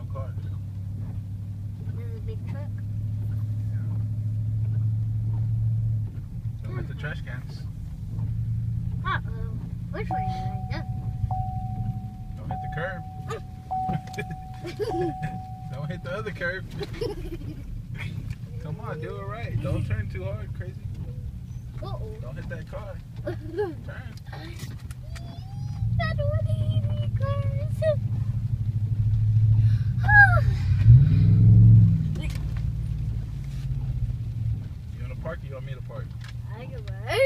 cars. This is a big truck. Yeah. Don't hit the trash cans. Uh-oh. Which way did I go? Don't hit the curb. Don't hit the other curb. Come on, do it right. Don't turn too hard, crazy. Uh-oh. Don't hit that car. Turn. I don't want to hit any cars. You want to park or you want me to park? I can park.